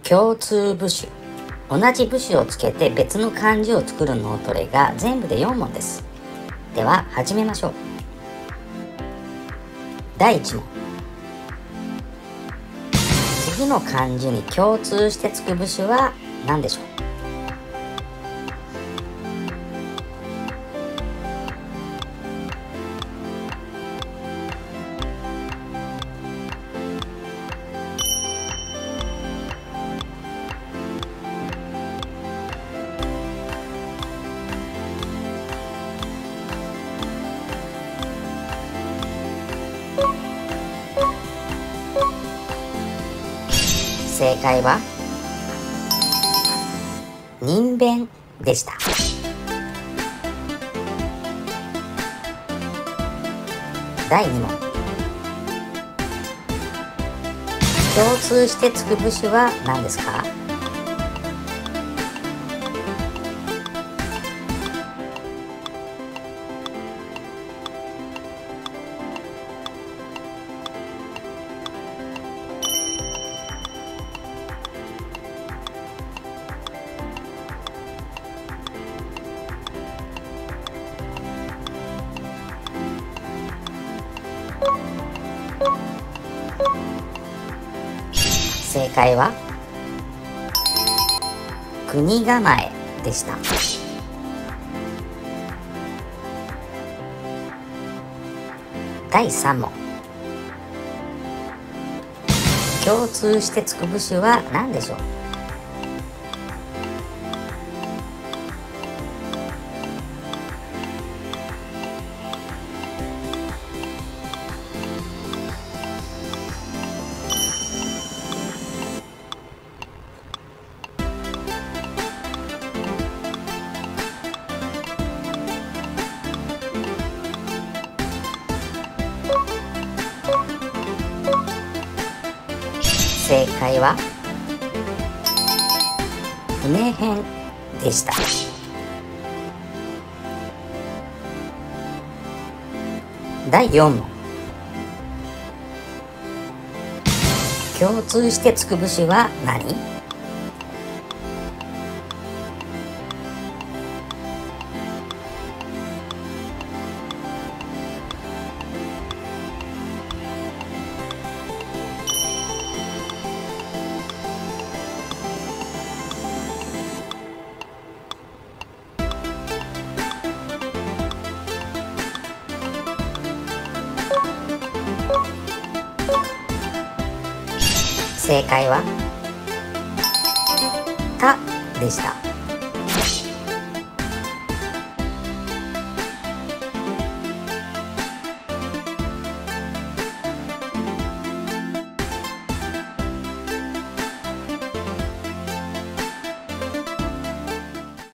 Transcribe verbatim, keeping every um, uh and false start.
共通部首。同じ部首をつけて別の漢字を作る脳トレが全部でよん問です。では始めましょう。だいいち問。次の漢字に共通してつく部首は何でしょう？正解は人弁でした。だいに問。共通してつく部首は何ですか？正解は国構えでした。だいさん問。共通してつく部首は何でしょう？正解は船編でした。だいよん問。共通してつく部首は何？正解は「た」でした。